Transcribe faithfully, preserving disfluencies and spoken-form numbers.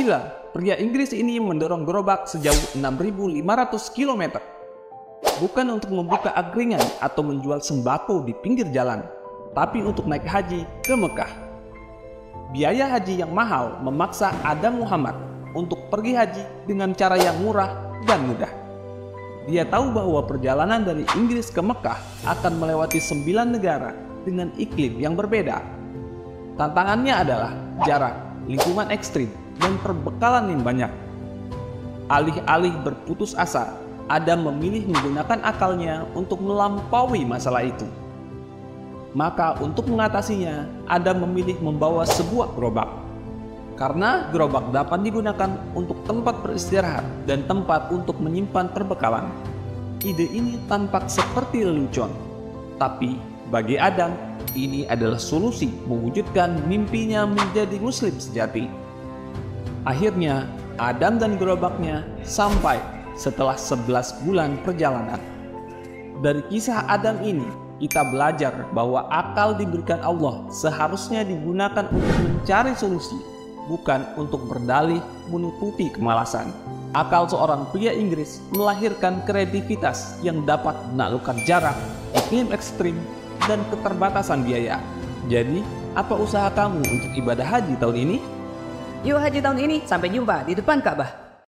Gila, pria Inggris ini mendorong gerobak sejauh enam ribu lima ratus kilometer. Bukan untuk membuka angkringan atau menjual sembako di pinggir jalan, tapi untuk naik haji ke Mekah. Biaya haji yang mahal memaksa Adam Muhammad untuk pergi haji dengan cara yang murah dan mudah. Dia tahu bahwa perjalanan dari Inggris ke Mekah akan melewati sembilan negara dengan iklim yang berbeda. Tantangannya adalah jarak, lingkungan ekstrim, dan perbekalan yang banyak. Alih-alih berputus asa, Adam memilih menggunakan akalnya untuk melampaui masalah itu. Maka untuk mengatasinya, Adam memilih membawa sebuah gerobak. Karena gerobak dapat digunakan untuk tempat beristirahat dan tempat untuk menyimpan perbekalan. Ide ini tampak seperti lelucon, tapi bagi Adam, ini adalah solusi mewujudkan mimpinya menjadi muslim sejati. Akhirnya, Adam dan gerobaknya sampai setelah sebelas bulan perjalanan. Dari kisah Adam ini, kita belajar bahwa akal diberikan Allah seharusnya digunakan untuk mencari solusi, bukan untuk berdalih menutupi kemalasan. Akal seorang pria Inggris melahirkan kreativitas yang dapat menaklukkan jarak, iklim ekstrim, dan keterbatasan biaya. Jadi, apa usaha kamu untuk ibadah haji tahun ini? Yuk haji tahun ini, sampai jumpa di depan Ka'bah.